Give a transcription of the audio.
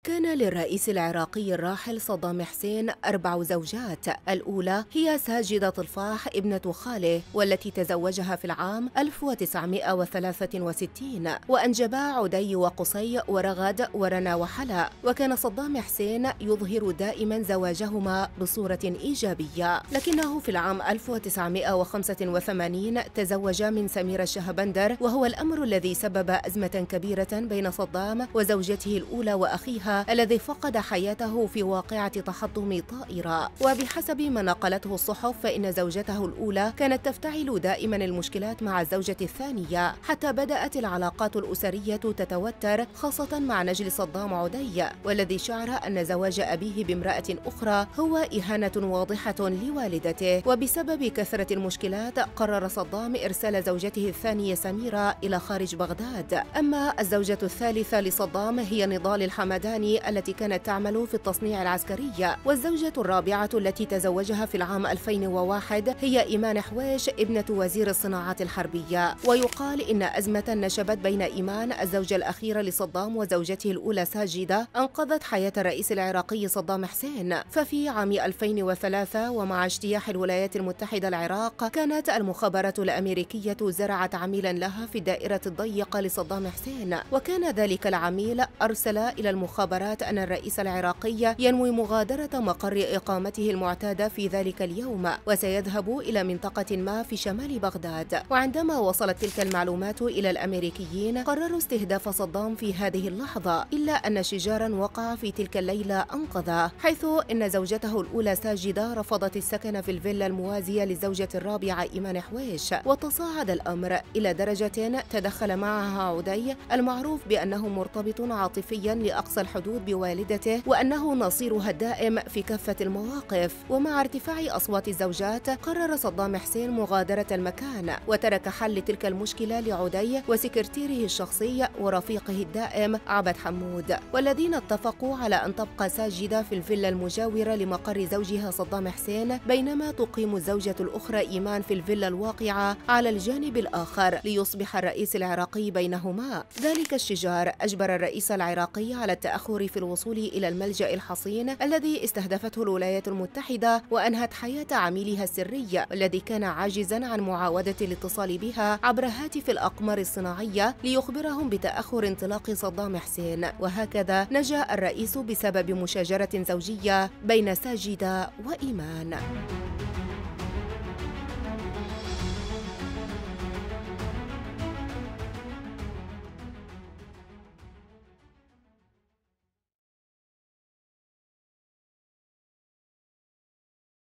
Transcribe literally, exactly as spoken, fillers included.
كان للرئيس العراقي الراحل صدام حسين أربع زوجات. الأولى هي ساجدة طلفاح ابنة خاله، والتي تزوجها في العام ألف وتسعمائة وثلاثة وستين، وأنجبا عدي وقصي ورغد ورنا وحلا. وكان صدام حسين يظهر دائما زواجهما بصورة إيجابية، لكنه في العام ألف وتسعمائة وخمسة وثمانين تزوج من سميرة الشهبندر، وهو الأمر الذي سبب أزمة كبيرة بين صدام وزوجته الأولى وأخيها الذي فقد حياته في واقعة تحطم طائرة. وبحسب ما نقلته الصحف فإن زوجته الأولى كانت تفتعل دائما المشكلات مع الزوجة الثانية، حتى بدأت العلاقات الأسرية تتوتر، خاصة مع نجل صدام عدي، والذي شعر أن زواج أبيه بامرأة أخرى هو إهانة واضحة لوالدته. وبسبب كثرة المشكلات قرر صدام إرسال زوجته الثانية سميرة إلى خارج بغداد. أما الزوجة الثالثة لصدام هي نضال الحمداني التي كانت تعمل في التصنيع العسكري. والزوجة الرابعة التي تزوجها في العام ألفين وواحد هي إيمان حويش ابنة وزير الصناعات الحربية. ويقال إن أزمة نشبت بين إيمان الزوجة الأخيرة لصدام وزوجته الأولى ساجدة أنقذت حياة الرئيس العراقي صدام حسين. ففي عام ألفين وثلاثة ومع اجتياح الولايات المتحدة العراق كانت المخابرات الأمريكية زرعت عميلا لها في الدائرة الضيقة لصدام حسين، وكان ذلك العميل أرسل إلى المخابرات أن الرئيس العراقي ينوي مغادرة مقر إقامته المعتادة في ذلك اليوم، وسيذهب إلى منطقة ما في شمال بغداد. وعندما وصلت تلك المعلومات إلى الأمريكيين قرروا استهداف صدام في هذه اللحظة، إلا أن شجارا وقع في تلك الليلة أنقذه، حيث إن زوجته الأولى ساجدة رفضت السكن في الفيلا الموازية للزوجة الرابعة إيمان حويش. وتصاعد الأمر إلى درجة تدخل معها عدي المعروف بأنه مرتبط عاطفيا لأقصى الحدود بوالدته، وأنه نصيرها الدائم في كافة المواقف. ومع ارتفاع أصوات الزوجات قرر صدام حسين مغادرة المكان، وترك حل تلك المشكلة لعدي وسكرتيره الشخصي ورفيقه الدائم عبد حمود، والذين اتفقوا على أن تبقى ساجدة في الفيلا المجاورة لمقر زوجها صدام حسين، بينما تقيم الزوجة الأخرى إيمان في الفيلا الواقعة على الجانب الآخر، ليصبح الرئيس العراقي بينهما. ذلك الشجار أجبر الرئيس العراقي على التأخر في الوصول إلى الملجأ الحصين الذي استهدفته الولايات المتحدة، وأنهت حياة عميلها السري الذي كان عاجزا عن معاودة الاتصال بها عبر هاتف الأقمار الصناعية ليخبرهم بتأخر انطلاق صدام حسين. وهكذا نجا الرئيس بسبب مشاجرة زوجية بين ساجدة وإيمان.